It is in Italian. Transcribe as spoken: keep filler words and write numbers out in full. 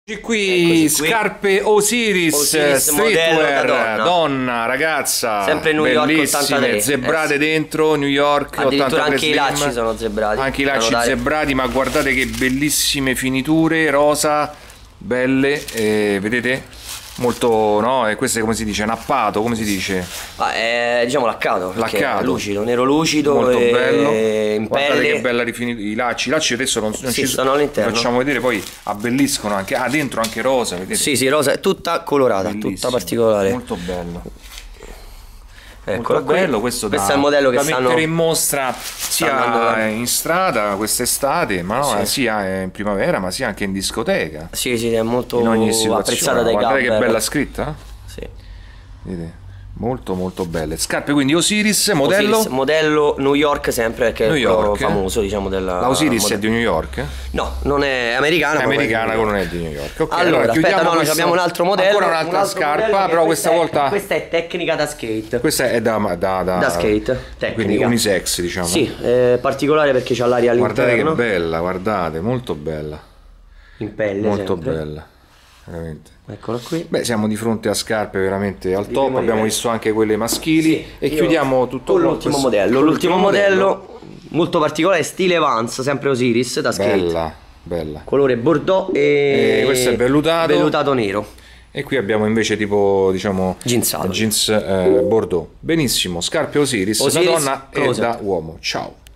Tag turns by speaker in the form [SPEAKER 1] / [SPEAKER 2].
[SPEAKER 1] Qui, qui scarpe Osiris,
[SPEAKER 2] Osiris
[SPEAKER 1] streetwear,
[SPEAKER 2] donna.
[SPEAKER 1] donna, ragazza,
[SPEAKER 2] sempre New York
[SPEAKER 1] bellissime,
[SPEAKER 2] ottantatré,
[SPEAKER 1] zebrate eh sì. dentro New York,
[SPEAKER 2] addirittura anche
[SPEAKER 1] slim.
[SPEAKER 2] i lacci sono zebrati,
[SPEAKER 1] anche i lacci zebrati, ma guardate che bellissime finiture, rosa, belle, eh, vedete? Molto, no? E questo è, come si dice, nappato, come si dice?
[SPEAKER 2] Ah, è, diciamo laccato,
[SPEAKER 1] laccato,
[SPEAKER 2] lucido, nero lucido,
[SPEAKER 1] molto
[SPEAKER 2] e
[SPEAKER 1] bello.
[SPEAKER 2] In
[SPEAKER 1] guardate
[SPEAKER 2] pelle.
[SPEAKER 1] che bella rifinitura, i lacci, i lacci adesso non, non
[SPEAKER 2] sì,
[SPEAKER 1] ci
[SPEAKER 2] sono all'interno.
[SPEAKER 1] Facciamo vedere, poi abbelliscono anche, ah dentro anche rosa, vedete?
[SPEAKER 2] Sì, sì, rosa, è tutta colorata, bellissimo, tutta particolare.
[SPEAKER 1] Molto bello.
[SPEAKER 2] Ecco,
[SPEAKER 1] molto bello, questo,
[SPEAKER 2] questo
[SPEAKER 1] da,
[SPEAKER 2] è il modello che
[SPEAKER 1] da
[SPEAKER 2] stanno,
[SPEAKER 1] mettere in mostra sia in strada quest'estate, ma no,
[SPEAKER 2] sì.
[SPEAKER 1] sia in primavera, ma sia anche in discoteca.
[SPEAKER 2] Sì, sì, è molto
[SPEAKER 1] in ogni
[SPEAKER 2] apprezzata dai
[SPEAKER 1] guardate
[SPEAKER 2] gabber.
[SPEAKER 1] che bella scritta.
[SPEAKER 2] Sì.
[SPEAKER 1] Vedete? Molto molto belle scarpe, quindi Osiris, modello
[SPEAKER 2] Osiris, modello New York, sempre, che
[SPEAKER 1] New
[SPEAKER 2] è
[SPEAKER 1] York.
[SPEAKER 2] famoso, diciamo, della
[SPEAKER 1] la Osiris è di New York?
[SPEAKER 2] No, non è americana,
[SPEAKER 1] è americana, ma non è di New York. Okay,
[SPEAKER 2] allora,
[SPEAKER 1] allora
[SPEAKER 2] aspetta, no,
[SPEAKER 1] questo,
[SPEAKER 2] abbiamo un altro modello,
[SPEAKER 1] ancora un'altra
[SPEAKER 2] un altro
[SPEAKER 1] scarpa, però questa
[SPEAKER 2] è,
[SPEAKER 1] volta
[SPEAKER 2] questa è tecnica da skate.
[SPEAKER 1] Questa è da da, da,
[SPEAKER 2] da skate, tecnica.
[SPEAKER 1] Quindi unisex, diciamo.
[SPEAKER 2] Sì, è particolare perché c'ha l'aria all'interno.
[SPEAKER 1] Guardate che bella, guardate, molto bella.
[SPEAKER 2] In pelle,
[SPEAKER 1] molto
[SPEAKER 2] sempre.
[SPEAKER 1] bella. Veramente.
[SPEAKER 2] Eccola qui.
[SPEAKER 1] Beh, siamo di fronte a scarpe veramente al top, abbiamo visto anche quelle maschili, sì, e chiudiamo tutto
[SPEAKER 2] con l'ultimo modello. L'ultimo modello molto particolare, stile Vans, sempre Osiris da skate.
[SPEAKER 1] Bella, bella.
[SPEAKER 2] Colore bordeaux e,
[SPEAKER 1] e questo è vellutato.
[SPEAKER 2] Vellutato nero.
[SPEAKER 1] E qui abbiamo invece tipo, diciamo,
[SPEAKER 2] jeansato.
[SPEAKER 1] Jeans eh, bordeaux. Benissimo, scarpe Osiris,
[SPEAKER 2] Osiris
[SPEAKER 1] da donna
[SPEAKER 2] closet.
[SPEAKER 1] e da uomo. Ciao.